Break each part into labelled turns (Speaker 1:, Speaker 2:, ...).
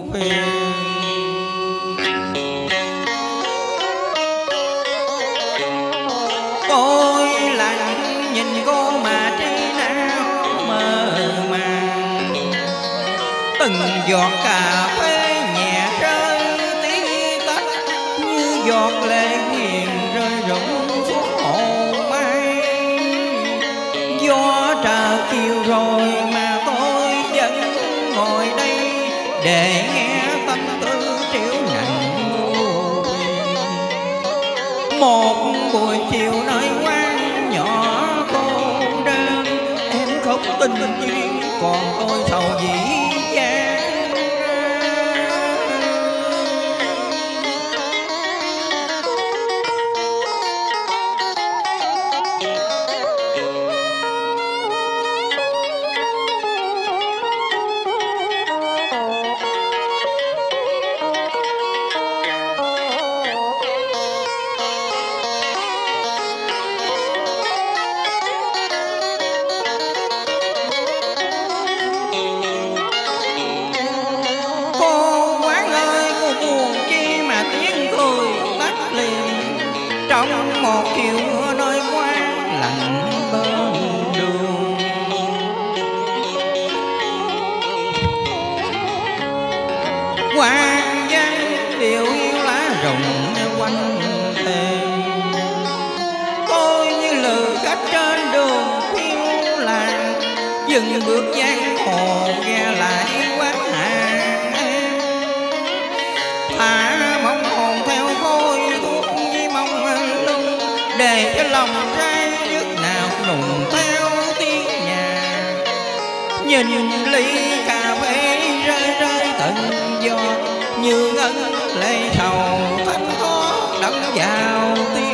Speaker 1: phiền. Tôi lặng nhìn cô mà trí não mơ màng, từng giọt cà phê nhẹ rơi tí tách như giọt lệ hiền rơi rụng xuống hồ mai. Gió trở chiều rồi mà tôi vẫn ngồi đây để nghe tâm tư triểu nặng vô biên. Một buổi chiều nơi quán nhỏ cô đơn, em khóc tình duyên còn tôi sầu dĩ vãng. Trong một chiều mưa nơi quán lạnh bên đường, quang vắng điều yêu lá rụng quanh thềm. Tôi như lừ khách trên đường phiêu lãng, dừng bước giang hồ ghe lại quán hàng em. Thả mong hồn theo khôi thuốc với mong lưng, để cho lòng trai nước nào nùng theo tiếng nhà. Nhìn ly cà phê rơi rơi từng giọt, như ngân lệ sầu thanh thoát đắm vào tim.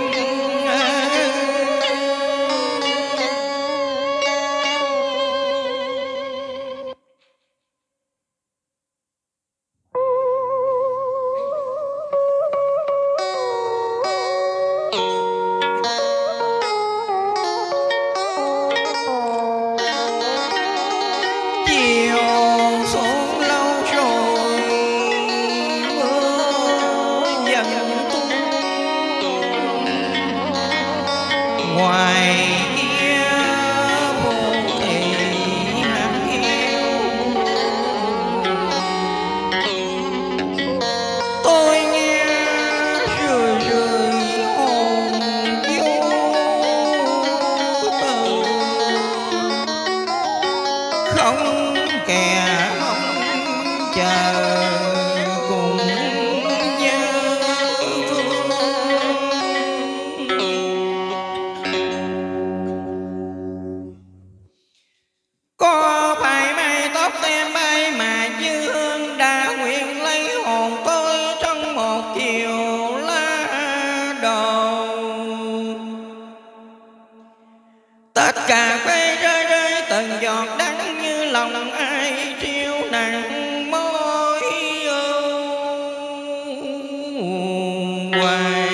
Speaker 1: Ngoài kia vô thị hát hiu, tôi nghe rười rười hồn vô từ, không kè không chờ cùng nhớ thương. Có phải mái tóc em bay mà dương đã nguyện lấy hồn tôi trong một chiều lá đầu. Tất cả phê rơi rơi từng giọt đắng như lòng ai triêu nặng môi hoài.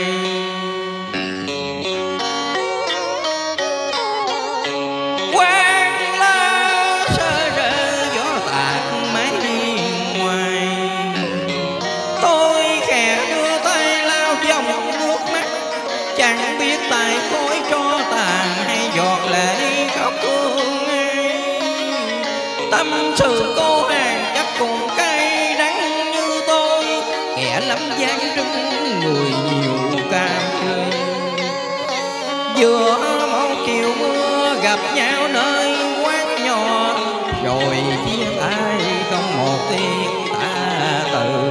Speaker 1: Chẳng biết tại khối cho tàn hay giọt lệ khóc thương ai. Tâm sự cô hàng chắc cùng cay đắng như tôi, kẻ lắm gian trưng người nhiều cam lê. Giữa một chiều mưa gặp nhau nơi quán nhỏ, rồi chia tay không một tiếng tả từ.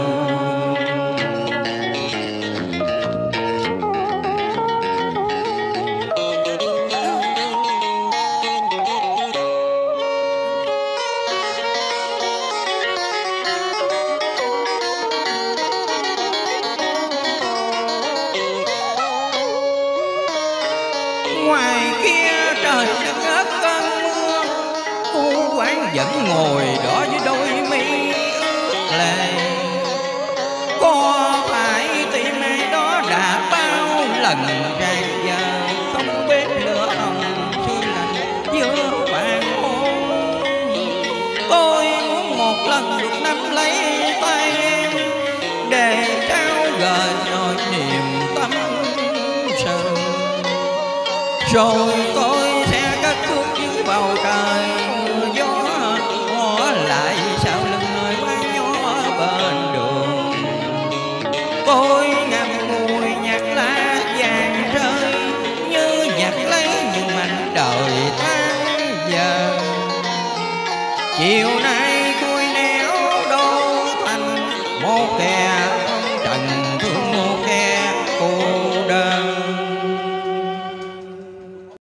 Speaker 1: Ngoài kia trời đã ngớt cơn mưa, cô quán vẫn ngồi đó với đôi mi ướt lệ. Có phải tim ai đó đã bao lần ràng giờ, không biết lửa hồng sương lạnh giữa hoàng hôn. Tôi muốn một lần được nắm lấy tay em để trao gửi nỗi niềm tâm sự. Rồi tôi sẽ cất bước dưới bầu trời mưa gió, ngó lại sau lưng nơi quán nhỏ bên đường. Tôi ngậm ngùi nhặt lá vàng rơi, như nhặt lấy những mảnh đời tan dần. Chiều nay